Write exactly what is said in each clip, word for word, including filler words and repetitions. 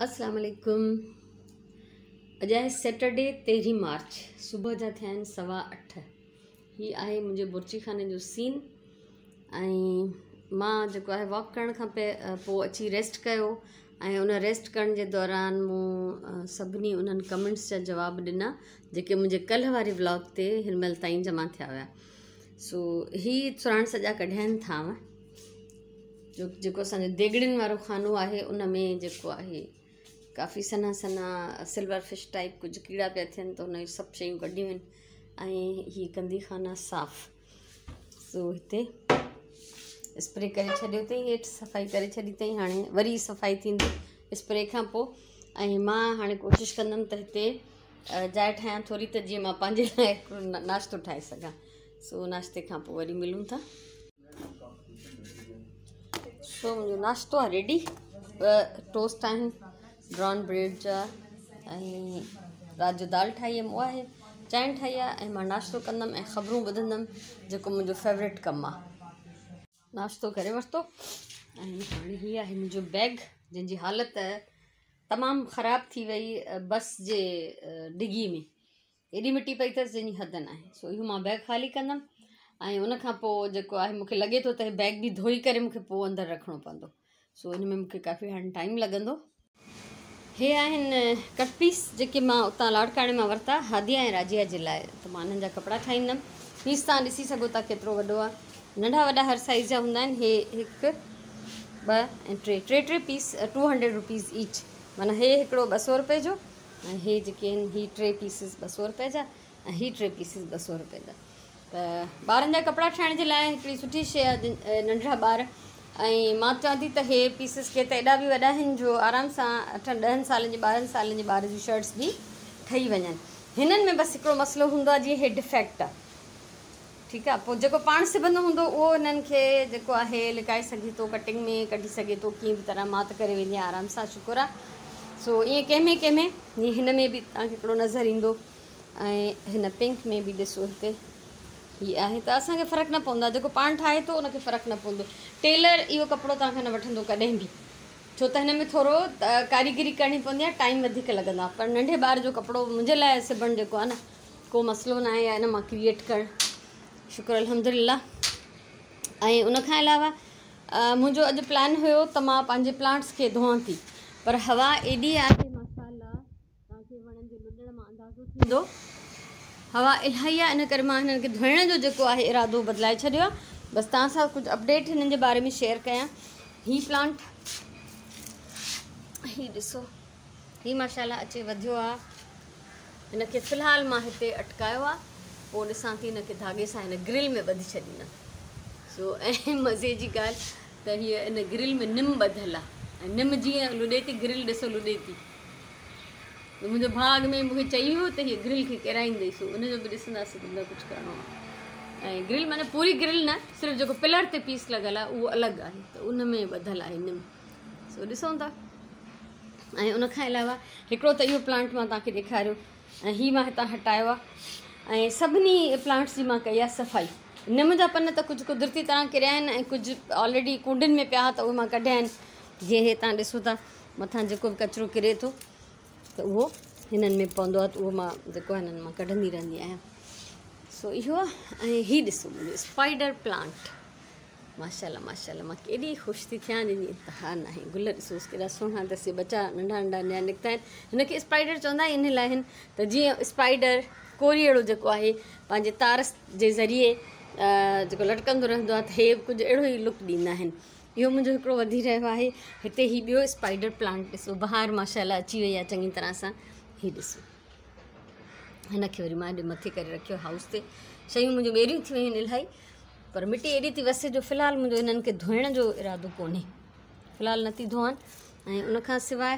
अस्सलाम वालेकुम। अॼु आहे सैटरडे तेरहीं मार्च, सुबुह जा थिया आहिनि सवा अठ। हीअ आहे मुंहिंजे बुर्ची खाने जो सीन। ऐं मां जेको आहे वॉक करण खां पे पोइ अची रेस्ट कयो ऐं उन रेस्ट करण जे दौरान मूं सभिनी उन्हनि कमेंट्स जा जवाब ॾिना जेके मुंहिंजे कल्ह वारे व्लॉग ते हिन महिल ताईं जमा थिया हुआ। सो हीअ सुराण सॼा कढिया आहिनि थांव जो जेको असांजो देगड़ियुनि वारो खानो आहे। उन में जेको आहे काफ़ी सन्हा सन्हा सिल्वर फिश टाइप कुछ कीड़ा पिया थियनि, त उन सभु शयूं कढियूं आहिनि ऐं हीअ कंदी खाना साफ़। सो हिते स्प्रे करे छॾियो अथई, हेठि सफ़ाई करे छॾी अथई, हाणे वरी सफ़ाई थींदी स्प्रे खां पोइ। ऐं मां हाणे कोशिशि कंदमि त हिते जाइ ठाहियां थोरी, त जीअं मां पंहिंजे लाइ हिकिड़ो नाश्तो ठाहे सघां। सो नाश्ते खां पोइ वरी मिलूं था। सो मुंहिंजो नाश्तो आहे रेडी। ॿ टोस्ट आहिनि ब्राउन ब्रेड जा, ऐं राति जो दाल ठाही आहे, उहा आहे, चांहि ठाही आहे, ऐं मां नाश्तो कंदमि ऐं ख़बरूं ॿुधंदमि जेको मुंहिंजो फेवरेट कमु आहे। नाश्तो करे वरितो ऐं हाणे हीअ आहे मुंहिंजो बैग जंहिंजी हालत तमामु ख़राबु थी वई बस जे डिगी में। एॾी मिटी पई अथसि जंहिंजी हद न आहे। सो इहो मां बैग ख़ाली कंदमि ऐं उनखां पोइ जेको आहे मूंखे लॻे थो त बैग बि धोई करे मूंखे पोइ अंदरि रखिणो पवंदो। सो हिन में मूंखे काफ़ी हाणे टाइम लॻंदो। हे आहिनि कट पीस जेके मां उतां लाड़काणे मां वरिता हादिया ऐं राजिया जे लाइ, त मां हिननि जा कपिड़ा ठाहींदमि। पीस तव्हां ॾिसी सघो था केतिरो वॾो आहे, नंढा वॾा हर साइज़ जा हूंदा आहिनि। हे हिकु ॿ ऐं टे टे टे piece two hundred rupees each, माना हे हिकिड़ो ॿ सौ रुपए जो, ऐं हे जेके आहिनि ही टे पीसिस ॿ सौ रुपए जा, ऐं ही टे पीसिस ॿ सौ रुपए जा। त ॿारनि जा कपिड़ा ठाहिण जे लाइ हिकिड़ी सुठी शइ आहे नंढड़ा ॿार। ऐं मां चवां थी त हे पीसिस के त एॾा बि वॾा आहिनि जो आराम सां अठनि ॾहनि सालनि जे ॿारहंनि सालनि जे ॿार जी शर्ट्स बि ठही वञनि। हिननि में बसि हिकिड़ो मसइलो हूंदो आहे, जीअं हे डिफेक्ट आहे, ठीकु आहे। पोइ जेको पाण सिबंदो हूंदो उहो हिननि खे जेको आहे लिकाए सघे थो, कटिंग में कढी सघे थो, कीअं बि तरह मां त करे वेंदी आहियां आराम सां, शुक्र आहे। सो ईअं कंहिंमें कंहिंमें ईअं हिन में बि तव्हांखे हिकिड़ो नज़र ईंदो, ऐं हिन पिंक में बि ॾिसो हिते हीअ आहे। त असांखे फ़र्क़ु न पवंदो आहे, जेको पाण ठाहे थो उनखे फ़र्क़ु न पवंदो। टेलर इहो कपिड़ो तव्हांखे न वठंदो कॾहिं बि, छो त हिन में थोरो कारीगरी करणी पवंदी आहे, टाइम वधीक लॻंदो आहे। पर नंढे ॿार जो कपिड़ो मुंहिंजे लाइ सिबणु जेको आहे न, को मसइलो न आहे, या इन मां क्रिएट करणु, शुक्र अल्हम्दुलिल्लाह। ऐं उनखां अलावा मुंहिंजो अॼु प्लान हुयो त मां पंहिंजे प्लांट्स खे धोआं थी, पर हवा एॾी आहे माशाअल्लाह, तव्हांखे वणनि जे लुॾण मां अंदाज़ो थींदो, हवा इलाही आहे। इन करे मां हिननि खे धोइण जो जेको आहे इरादो बदिलाए छॾियो आहे। बसि तव्हां सां कुझु अपडेट हिननि जे बारे में शेयर कयां। हीअ प्लांट हीअ ॾिसो, हीअ माशाअल्लाह अचे वधियो आहे। हिनखे फ़िलहालु मां हिते अटकायो आहे, पोइ ॾिसां थी हिनखे धागे सां हिन ग्रिल में ॿधी छॾींदमि। सो ऐं मज़े जी ॻाल्हि त हीअ इन ग्रिल में निम ॿधियलु आहे, ऐं निम जीअं लुॾे थी, ग्रिल ॾिसो लुॾे थी। मुंहिंजो भाउ अॻ में मूंखे चई हुयो त हीअ ग्रिल खे किराईंदई, सो उनजो बि ॾिसंदासीं न कुझु करिणो आहे। ऐं ग्रिल माना पूरी ग्रिल न, सिर्फ़ु जेको पिलर ते पीस लॻल आहे उहो अलॻि आहे, त उन में ॿधियलु आहे निम। सो ॾिसूं था। ऐं उनखां अलावा हिकिड़ो त इहो प्लांट मां तव्हांखे ॾेखारियो, ऐं हीअ मां हितां हटायो आहे। ऐं सभिनी प्लांट्स जी मां कई आहे सफ़ाई। निम जा पन त कुझु कुदरती तरह किरिया आहिनि, ऐं कुझु ऑलरेडी कूंडनि में पिया हुआ, त उहे मां कढिया आहिनि। जीअं हे तव्हां ॾिसो था, मथां जेको बि कचिरो किरे थो त उहो हिननि में पवंदो आहे, त उहो मां जेको आहे हिननि मां कढंदी रहंदी आहियां। सो इहो आहे। ऐं हीअ ॾिसो मुंहिंजो स्पाइडर प्लांट, माशाअल्लाह माशाअल्लाह, मां केॾी ख़ुशि थी थियां जंहिंजी इंतिहा न आहे। गुल ॾिसोसि केॾा सुहिणा अथसि, बचा नंढा नंढा नया निकिता आहिनि। हिनखे स्पाइडर चवंदा इन लाइ आहिनि त जीअं स्पाइडर कोरीअड़ो जेको आहे पंहिंजे तार जे ज़रिए जेको लटकंदो रहंदो आहे, त हे कुझु अहिड़ो ई लुक ॾींदा आहिनि। इहो मुंहिंजो हिकिड़ो वधी रहियो आहे। हिते ही ॿियो स्पाइडर प्लांट ॾिसो, बहार माशाअल्लाह अची वई आहे चङी तरह सां। हीअ ॾिसो, हिनखे वरी मां हेॾे मथे करे रखियो हाउस ते। शयूं मुंहिंजूं ॿेरियूं थी वियूं आहिनि इलाही, पर मिटी एॾी थी वसे जो फ़िलहालु मुंहिंजो हिननि खे धोइण जो इरादो कोन्हे, फ़िलहालु नथी धोअनि। ऐं उनखां सवाइ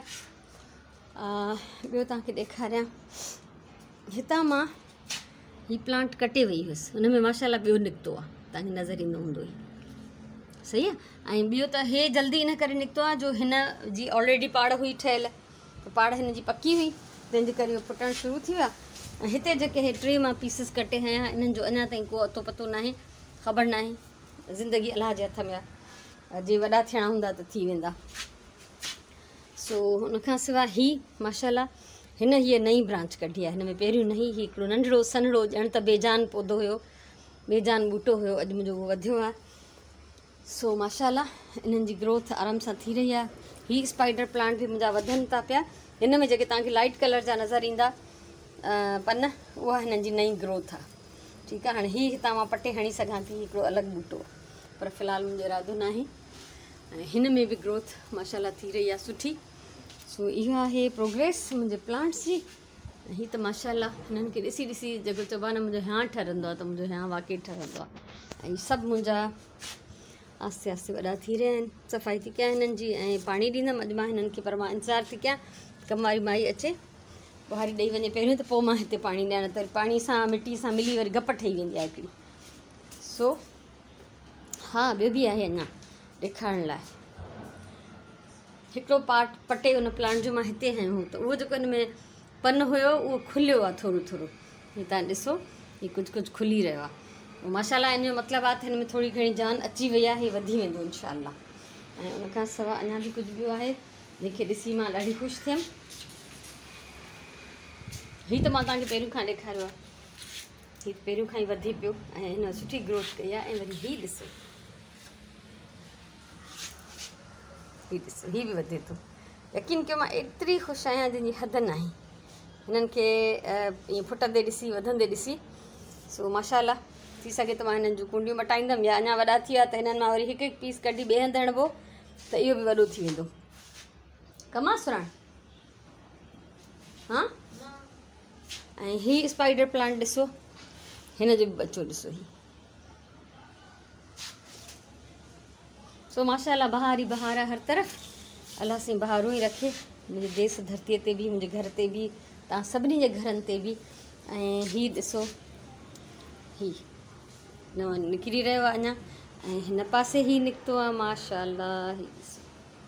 ॿियो तव्हांखे ॾेखारियां, हितां मां हीअ प्लांट कटे वई हुअसि, हुन में माशाअल्लाह ॿियो निकितो आहे, तव्हांखे नज़र ईंदो हूंदो ई, सही आहे। ऐं ॿियो त हे जल्दी इन करे निकितो आहे जो हिन जी ऑलरेडी पाड़ हुई ठहियलु, त पाड़ हिन जी पकी हुई, तंहिंजे करे इहो फुटणु शुरू थी वियो आहे। ऐं हिते जेके हे टे मां पीसिस कटे आहियां, इन्हनि जो अञा ताईं को अतो पतो न आहे, ख़बर न आहे। ज़िंदगी अलाह जे हथ में आहे, जे वॾा थियणा हूंदा त थी वेंदा। सो हुन खां सवाइ ही माशाल्लाह हिन हीअ नई ब्रांच कढी आहे। हिन में पहिरियों न ही हिकिड़ो नंढड़ो सन्हड़ो ॼण त बेजान पौधो हुयो, बेजान ॿूटो हुयो, अॼु मुंहिंजो उहो वधियो आहे। सो माशाल्लाह इन्हनि जी ग्रोथ आराम सां थी रही आहे। ही स्पाइडर प्लांट बि मुंहिंजा वधनि था पिया। हिन में जेके तव्हांखे लाइट कलर जा नज़र ईंदा पन, उहा हिननि जी नई ग्रोथ आहे। ठीकु आहे। हाणे हीअ हितां मां पटे हणी सघां थी, हिकिड़ो अलॻि ॿूटो, पर फ़िलहालु मुंहिंजो इरादो न आहे। ऐं हिन में बि ग्रोथ माशाल्लाह थी रही आहे सुठी। सो इहा आहे प्रोग्रेस मुंहिंजे प्लांट्स जी। हीअ त माशाल्लाह हिननि खे ॾिसी ॾिसी जेको चइबो आहे न, मुंहिंजो हियां ठहंदो आहे, त मुंहिंजो हियां वाक़ई ठहंदो आहे। ऐं सभु मुंहिंजा आस्ते आस्ते वॾा थी रहिया आहिनि। सफ़ाई थी कयां हिननि जी ऐं पाणी ॾींदमि अॼु मां हिननि खे, पर मां इंतज़ारु थी कयां कम वारी माई अचे, ॿुहारी ॾेई वञे पहिरियों, त पोइ मां हिते पाणी ॾियां, न त पाणी सां मिटी सां मिली वरी गप ठही वेंदी आहे हिकिड़ी। सो हा, ॿियो बि आहे अञा ॾेखारण लाइ। हिकिड़ो पार्ट पटे उन प्लांट जो मां हिते हयो, त उहो जेको हिन में पन हुयो उहो खुलियो आहे थोरो थोरो। हीअ तव्हां ॾिसो, हीअ कुझु कुझु खुली रहियो आहे। माशाल्लाह इन जो मतिलबु आहे त हिन में थोरी घणी जान अची वई आहे, हीअ वधी वेंदो इंशाअल्लाह। ऐं उन खां सवाइ अञा बि कुझु ॿियो आहे जंहिंखे ॾिसी मां ॾाढी ख़ुशि थियमि। हीअ त मां तव्हांखे पहिरियों खां ॾेखारियो आहे, हीअ पहिरियों खां ई वधी पियो ऐं हिन सुठी ग्रोथ कई आहे। ऐं वरी हीअ ॾिसो, हीअ ॾिसो, हीअ बि वधे थो। यकीन कयो मां एतिरी ख़ुशि आहियां जंहिंजी हद न आहे हिननि खे ईअं फुटंदे ॾिसी, वधंदे ॾिसी। सो माशाल्लाह थी सघे त मां हिननि जूं कुंडियूं मटाईंदमि, या अञा वॾा थी विया त हिननि मां वरी हिकु हिकु पीस कढी ॿिए हंधि हणिबो, त इहो बि वॾो थी वेंदो। कमां सुरण हा। ऐं हीअ स्पाइडर प्लांट ॾिसो, हिन जो बि बचो ॾिसो ही। सो माशाल्लाह बहार ई बहार आहे हर तरफ़। अलाह साईं बहारूं ई रखे मुंहिंजे देश धरतीअ ते बि, मुंहिंजे घर ते बि, तव्हां सभिनी जे घरनि ते बि। ऐं हीअ ॾिसो, ही नओं निकिरी रहियो आहे अञा। ऐं हिन पासे ही निकितो आहे माशाल्लाह, ही ॾिसो।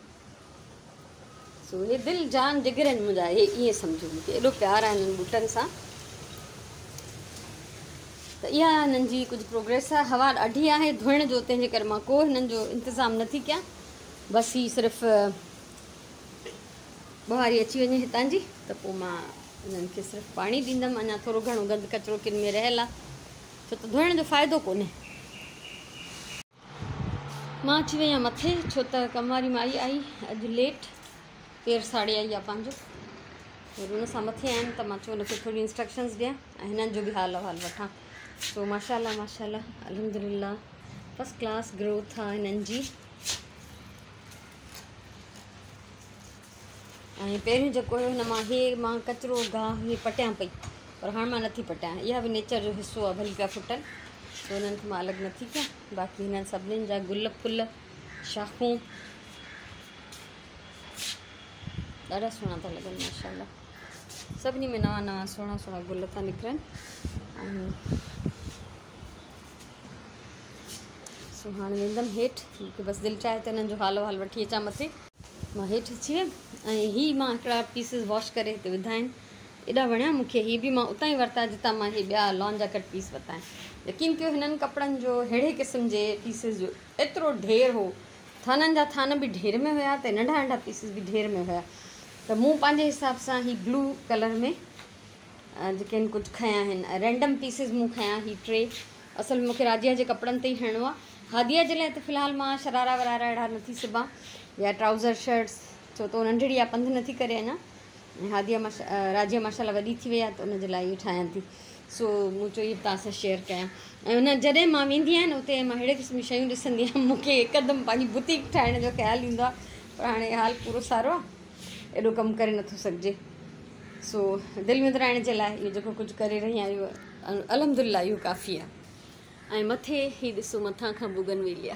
सो हे दिलि जान जिगर आहिनि मुंहिंजा, हे ईअं सम्झो, मूंखे एॾो प्यारु आहे हिननि ॿूटनि सां। त इहा हिननि जी कुझु प्रोग्रेस आहे। हवा ॾाढी आहे धोइण जो, तंहिंजे करे मां को हिननि जो इंतज़ामु नथी कयां। बसि ही सिर्फ़ु ॿुहारी अची वञे हितां जी, त पोइ मां हिननि खे सिर्फ़ु पाणी ॾींदमि। अञा थोरो घणो गंद कचिरो किन में रहियल आहे, छो त धोइण जो फ़ाइदो कोन्हे। मां अची वई आहियां मथे, छो त कम वारी माई आई अॼु लेट, पेर साड़ी आई आहे पंहिंजो, वरी हुन सां मथे आहिनि, त मां चयो हुनखे थोरी इंस्ट्रक्शन्स ॾियां ऐं हिननि जो बि हाल अहिवाल वठां। सो माशाल्लाह माशाल्लाह अल्हम्दुलिल्लाह फस्ट क्लास ग्रोथ आहे हिननि जी। ऐं पहिरियों जेको हुयो हिन मां हे मां कचिरो गाह हे पटियां पई, पर हाणे मां नथी पटियां। इहा बि नेचर जो हिसो आहे, भली पिया फुटनि, त हुननि खे मां अलॻि नथी कयां। बाक़ी हिननि सभिनीनि जा गुल फुल शाखूं ॾाढा सुहिणा था लॻनि माशाल्लाह। सभिनी में नवां नवां सुहिणा सुहिणा गुल था निकिरनि। ऐं सो हाणे वेंदमि हेठि, मूंखे बसि दिलि चाहे त हिननि जो हाल वाल वठी अचां मथे। मां हेठि अची वियमि ऐं हीअ मां हिकिड़ा पीसिस वॉश करे हिते विधा आहिनि। एॾा वणिया मूंखे। हीअ बि मां उतां ई वरिता जितां मां इहे ॿिया लॉन जा कट पीस वरिता आहिनि। यकीन कयो हिननि कपिड़नि जो अहिड़े क़िस्म जे पीसिस जो एतिरो ढेर हो, थाननि जा थान बि ढेर में हुया, त नंढा नंढा पीसिस बि ढेर में हुया। त मूं पंहिंजे हिसाब सां ही ब्लू कलर में जेके आहिनि कुझु खयां आहिनि, रैंडम पीसिस मूं खयां ही टे। असल में मूंखे राजिया जे कपिड़नि ते ई हणिणो आहे। हादिया जे लाइ त फ़िलहालु मां शरारा वरारा अहिड़ा नथी सिबां, या ट्राउज़र शर्ट्स, छो त उहो नंढड़ी आहे, पंधु नथी करे अञा। ऐं हादिया माशा राजिया माशाल्लाह वॾी थी वई आहे, त उनजे लाइ इहो ठाहियां थी। सो मूं चयो इहो तव्हां सां शेयर कयां। ऐं उन जॾहिं मां वेंदी आहियां न उते, मां अहिड़े क़िस्म जी शयूं ॾिसंदी आहियां, मूंखे हिकदमि पंहिंजी बुटीक ठाहिण जो ख़्यालु ईंदो आहे। पर हाणे हाल पूरो सारो आहे, एॾो कमु करे नथो सघिजे। सो दिलि विंदराइण जे लाइ इहो जेको कुझु करे रही आहियां, इहो अल्हम्दुलिल्लाह इहो काफ़ी आहे। ऐं मथे हीअ ॾिसो, मथां खां बुगनवेलिया।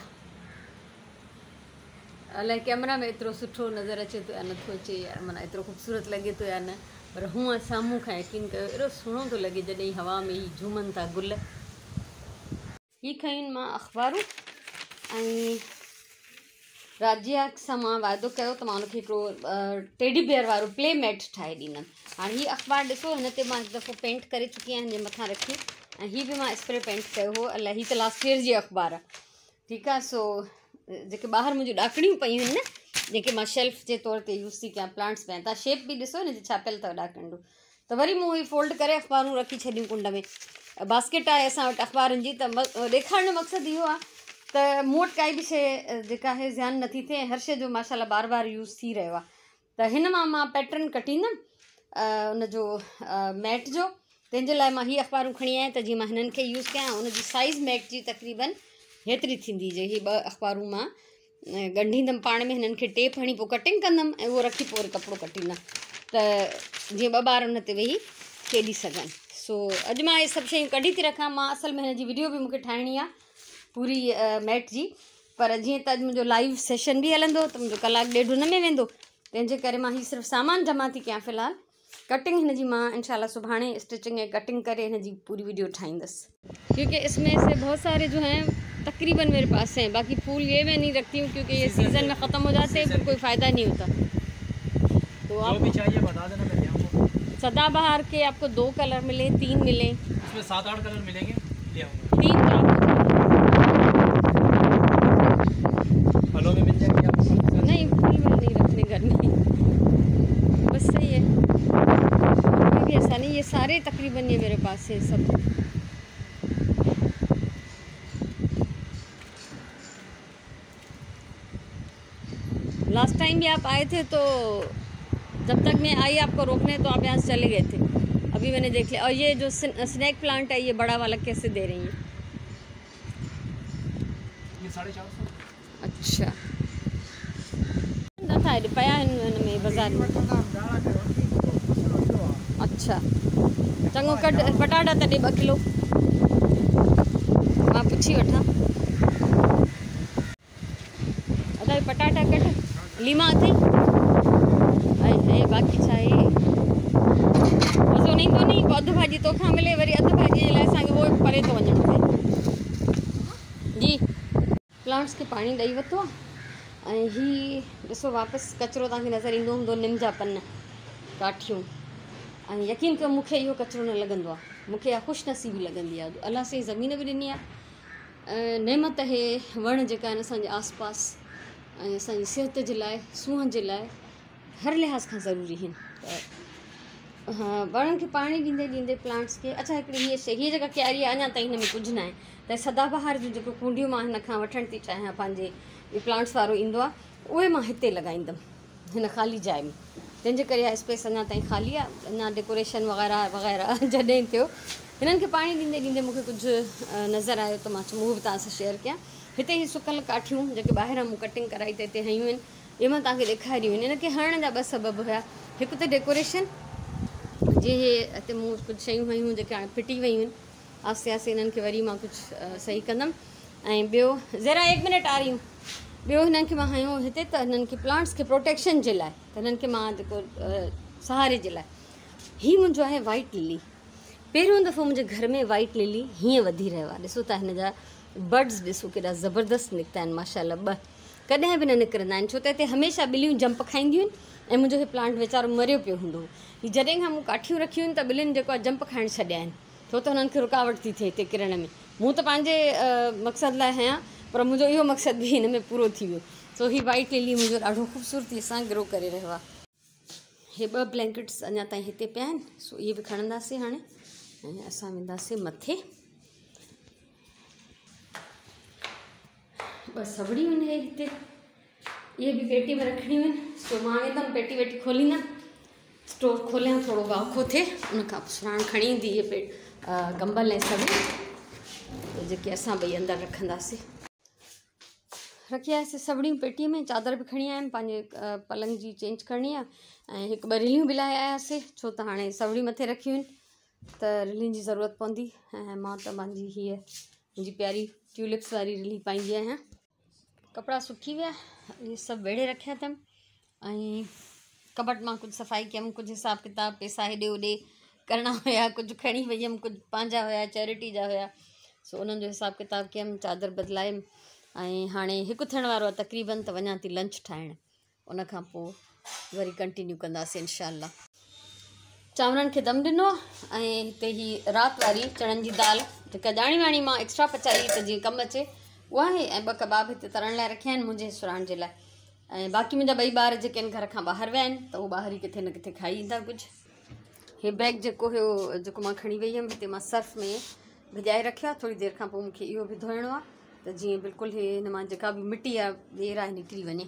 अलाए कैमरा में एतिरो सुठो नज़र अचे थो या नथो अचे, या माना एतिरो ख़ूबसूरत लॻे थो या न, पर हूअं साम्हूं खां यकीन कयो एॾो सुहिणो थो लॻे जॾहिं हवा में ही झूमनि था गुल। ही खयूं मां अख़बारूं, ऐं राजिया सां मां वाइदो कयो त मां हुनखे हिकिड़ो टेडी बियर वारो प्ले मैट ठाहे ॾींदमि। हाणे हीअ अख़बार ॾिसो, हिन ते मां हिकु दफ़ो पेंट करे चुकी आहियां, हिन जे मथां रखी। ऐं हीअ बि मां स्प्रे पेंट कयो हो। अलाए हीअ त लास्ट ईयर जी अख़बार आहे, ठीकु आहे। सो जेके ॿाहिरि मुंहिंजूं ॾाकड़ियूं पयूं आहिनि न, जेके मां शेल्फ जे तौर ते यूज़ थी कयां प्लांट्स में। तव्हां शेप बि ॾिसो न छा पियल अथव ॾाढो नंढो। त वरी मूं ही फोल्ड करे अख़बारूं रखी छॾियूं कुंड में। बास्केट आहे असां वटि अख़बारनि जी। त ॾेखारण जो मक़सदु इहो आहे त मूं वटि काई बि शइ जेका आहे ज़्यान नथी थिए, हर शइ जो माशाल्लाह बार बार यूज़ थी रहियो आहे। त हिन मां मां पैटर्न कटींदमि उनजो मैट जो। तंहिंजे लाइ मां हीअ अख़बारूं खणी आहियां त जीअं मां हिननि खे यूज़ कयां। उनजी साइज़ मैट जी तक़रीबन हेतिरी थींदी जे हीअ ॿ अख़बारूं मां ॻंढींदमि पाण में, हिननि खे टेप हणी पोइ कटिंग कंदमि ऐं उहो रखी पोइ वरी कपिड़ो कटींदमि त जीअं ॿ ॿार उन ते वेही खेॾी सघनि। सो अॼु मां इहे सभु शयूं कढी थी रखां। मां असल में हिन जी वीडियो बि मूंखे ठाहिणी आहे पूरी मैट जी, पर जीअं त अॼु मुंहिंजो लाइव सेशन बि हलंदो त मुंहिंजो कलाकु ॾेढ हुन में वेंदो। तंहिंजे करे मां हीअ सिर्फ़ु सामान जमा थी कयां फ़िलहाल। कटिंग हिन जी मां इंशाल्लाह सुभाणे स्टिचिंग ऐं कटिंग करे हिन जी पूरी वीडियो ठाहींदसि, क्योंकि इसमें से बहुत सारे जो हैं तकरीबन मेरे पास हैं। बाकी फूल ये मैं नहीं रखती हूँ क्योंकि ये सीज़न में ख़त्म हो जाते हैं, फिर कोई फ़ायदा नहीं होता। तो आप भी चाहिए बता देना, मैं आपको सदाबहार के आपको दो कलर मिले, तीन मिले, इसमें सात आठ कलर मिलेंगे, ले आऊँगा। तीन तो फलों में मिल जाएगी आपको? नहीं, फल में नहीं रखने घर में, बस सही है। कोई भी ऐसा नहीं, ये सारे तकरीबन ये मेरे पास है सब। लास्ट टाइम भी आप आए थे तो जब तक मैं आई आपको रोकने तो आप यहाँ से चले गए थे। अभी मैंने देख लिया। और ये जो स्नैक प्लांट है ये बड़ा वाला कैसे दे रही है? ये साढ़े चार सौ। अच्छा न था पया हिन में बाज़ार में। अच्छा चङो कट पटाटा तॾहिं ॿ किलो मां पुछी वठां। अदा पटाटा कट लीमा अथई ऐं बाक़ी छा आहे मज़ो न ईंदो नी। अधु भाॼी तोखां मिले वरी अधु भाॼीअ जे लाइ असांखे उहो परे थो वञिणो पए जी। प्लांट्स खे पाणी ॾेई वरितो आहे ऐं हीअ ॾिसो वापसि कचिरो तव्हांखे नज़र ईंदो हूंदो, निम जा पन काठियूं। ऐं यकीन कयो मूंखे इहो कचिरो न लॻंदो आहे, मूंखे इहा ख़ुशनसीबी लॻंदी आहे। अलाह साईं ज़मीन बि ॾिनी आहे, नेमत हे वण जेका आहिनि असांजे आस पास ऐं असांजी सिहत जे लाइ, सूंहं जे लाइ हर लिहाज़ खां ज़रूरी आहिनि। त हा वणनि खे पाणी ॾींदे ॾींदे प्लांट्स खे। अच्छा हिकिड़ी हीअ शइ, हीअ जेका क्यारी आहे अञा ताईं हिन में कुझु न आहे। त सदाबहार जूं जेको कुंडियूं मां हिन खां वठणु थी चाहियां, पंहिंजे प्लांट्स वारो ईंदो आहे, उहे मां हिते लॻाईंदमि हिन ख़ाली जाइ में। तंहिंजे करे इहा स्पेस अञा ताईं ख़ाली आहे, अञा डेकोरेशन वग़ैरह वग़ैरह जॾहिं थियो। हिननि खे पाणी ॾींदे ॾींदे मूंखे कुझु नज़र आयो त मां चयो उहो बि तव्हां सां शेयर कयां। हिते ही सुकल काठियूं जेके ॿाहिरां मूं कटिंग कराई त हिते हयूं आहिनि, इहे मां तव्हांखे ॾेखारियूं आहिनि। हिन खे हणण जा ॿ सबबु हुया। हिकु त डेकोरेशन, जीअं इहे हिते मूं कुझु शयूं हुयूं जेके हाणे फिटी वयूं आहिनि, आस्ते आस्ते हिननि खे वरी मां कुझु सही कंदमि। ऐं ॿियो ज़रा एक मिनट आ रही हूं। ॿियो हिननि खे मां हयो हिते त हिननि खे प्लांट्स खे प्रोटेक्शन जे लाइ, त हिननि खे मां जेको सहारे जे लाइ, हीअ मुंहिंजो आहे वाइट लिली। पहिरियों दफ़ो मुंहिंजे घर में वाइट लिली हीअं वधी रहियो आहे। ॾिसो था हिन जा बर्ड्स ॾिसो केॾा ज़बरदस्त निकिता आहिनि माशाल्लाह। ॿ कॾहिं बि न निकिरंदा आहिनि, छो त हिते हमेशह ॿिलियूं जंप खाईंदियूं आहिनि ऐं मुंहिंजो हीउ प्लांट वीचारो मरियो पियो हूंदो। हीअ जॾहिं खां मूं काठियूं रखियूं आहिनि त ॿिलियुनि जेको आहे जंप खाइणु छॾिया आहिनि, छो त हुननि खे रुकावट थी थिए हिते किरण में। मूं त पंहिंजे मक़सदु लाइ आहियां, पर मुंहिंजो इहो मक़सदु बि हिन में पूरो थी वियो। सो हीअ वाइट लिली मुंहिंजो ॾाढो ख़ूबसूरतीअ सां ग्रो करे रहियो आहे। हे ॿ ब्लैंकेट्स अञा ताईं हिते पिया आहिनि, सो इहे बि खणंदासीं हाणे ऐं असां वेंदासीं मथे। ॿ सवड़ियूं आहिनि हिते, इहे बि पेटी में रखणियूं आहिनि। सो मां वेंदमि पेटी वेटी खोलींदमि, स्टोर खोलियां, थोरो वाखो थिए, उनखां पोइ सुराण खणी ईंदी इहे पे कंबल ऐं सवड़ियूं जेके असां ॿई अंदरि रखंदासीं। रखी आयासीं सवड़ियूं पेटीअ में, चादर बि खणी आयमि, पंहिंजे पलंग जी चेंज करणी आहे ऐं हिकु ॿ रिलियूं बि लाहे आयासीं, छो त हाणे सवड़ियूं मथे रखियूं आहिनि त रिलियुनि जी ज़रूरत पवंदी। ऐं मां त पंहिंजी हीअ मुंहिंजी प्यारी ट्यूलिप्स वारी रिली पाईंदी आहियां। कपिड़ा सुकी विया, इहे सभु वेड़े रखिया अथमि ऐं कबट मां कुझु सफ़ाई कयमि, कुझु हिसाबु किताबु पैसा हेॾे होॾे करणा हुया, कुझु खणी वई हुयमि, कुझु पंहिंजा हुया, चैरिटी जा हुया। सो उन्हनि जो हिसाबु किताबु कयमि, चादर बदिलायमि ऐं हाणे हिकु थियण वारो आहे तक़रीबन, त वञा थी लंच ठाहिणु। उनखां पोइ वरी कंटिन्यू कंदासीं इंशाअल्लाह। चांवरनि खे दम ॾिनो ऐं हिते ही राति वारी चणनि जी दाल जेका ॼाणी वाणी मां एक्स्ट्रा पचाई त जीअं कमु अचे उहा आहे, ऐं ॿ कबाब हिते तरण लाइ रखिया आहिनि मुंहिंजे सुराण जे लाइ। ऐं बाक़ी मुंहिंजा ॿई ॿार जेके आहिनि घर खां ॿाहिरि विया आहिनि त उहो ॿाहिरि ई किथे न किथे खाई ईंदा कुझु। हे बैग जेको हुयो जेको मां खणी वई हुयमि हिते मां सर्फ में भिॼाए रखियो आहे, थोरी देरि खां पोइ मूंखे इहो बि धोइणो आहे त जीअं बिल्कुलु हे हिन मां जेका बि मिटी आहे ॿेर आहे निकिरी वञे।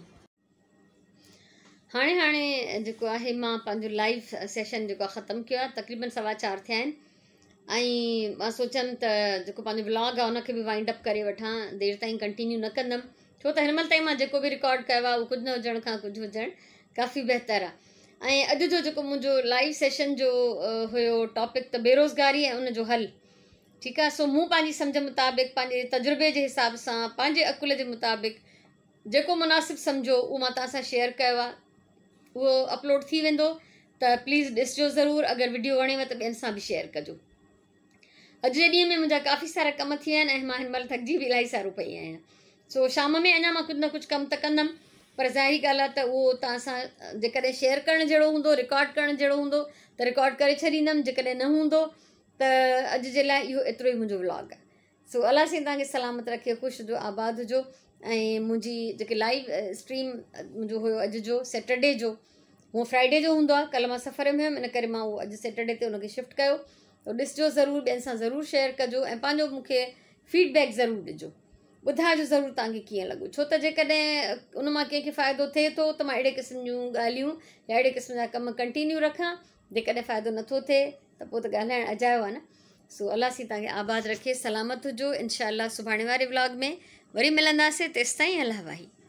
हाणे हाणे जेको आहे मां पंहिंजो लाइव सेशन जेको आहे ख़तमु कयो आहे, तक़रीबन सवा चारि थिया आहिनि ऐं मां सोचियमि त जेको पंहिंजो व्लॉग आहे उनखे बि वाइंड अप करे वठां, देरि ताईं कंटिन्यू न कंदमि छो त हिन महिल ताईं मां जेको बि रिकॉर्ड कयो आहे उहो कुझु न हुजण खां कुझु हुजणु काफ़ी बहितरु आहे। ऐं अॼु जो जेको मुंहिंजो लाइव सेशन जो हुयो टॉपिक त बेरोज़गारी ऐं उनजो हल, ठीकु आहे। सो मूं पंहिंजी सम्झ मुताबिक़ पंहिंजे तजुर्बे जे हिसाब सां पंहिंजे अकुल जे मुताबिक़ जेको मुनासिबु सम्झो उहो मां तव्हां सां शेयर कयो आहे, उहो अपलोड थी वेंदो त प्लीज़ ॾिसिजो ज़रूरु। अगरि वीडियो वणेव त ॿियनि सां बि शेयर कजो। अॼु जे ॾींहं में मुंहिंजा काफ़ी सारा कम थी विया आहिनि ऐं मां हिन महिल थकिजी बि इलाही सारो पई आहियां। सो शाम में अञा मां कुझु न कुझु कमु त कंदमि, पर ज़ाहिरी ॻाल्हि आहे त उहो तव्हां सां जेकॾहिं शेयर करण जहिड़ो हूंदो, रिकॉर्ड करण जहिड़ो हूंदो त रिकॉर्ड करे छॾींदमि, जेकॾहिं न हूंदो त अॼु जे लाइ इहो एतिरो ई मुंहिंजो व्लॉग आहे। सो अलाह साईं तव्हांखे सलामत रखे, ख़ुशि हुजो, आबाद हुजो। ऐं मुंहिंजी जेके लाइव स्ट्रीम मुंहिंजो हुयो अॼु जो सैटरडे जो, उहो फ्राइडे जो हूंदो आहे, कल्ह मां सफ़र में हुयमि इन करे मां उहो अॼु सैटरडे ते उनखे शिफ्ट कयो। त ॾिसिजो ज़रूरु, ॿियनि सां ज़रूरु शेयर कजो ऐं पंहिंजो मूंखे फीडबैक ज़रूरु ॾिजो, ॿुधाइजो ज़रूरु तव्हांखे कीअं लॻो। छो त जेकॾहिं उन मां कंहिंखे फ़ाइदो थिए थो त मां अहिड़े क़िस्म जूं ॻाल्हियूं या अहिड़े क़िस्म जा कम कंटिन्यू रखां, जेकॾहिं फ़ाइदो नथो थिए त पोइ त ॻाल्हाइणु अजायो आहे न। सो अलाह साईं तव्हांखे आबाद रखे, सलामत हुजो। इनशा अलाह सुभाणे वारे व्लॉग में वरी मिलंदासीं, तेसिताईं अलाह वाही।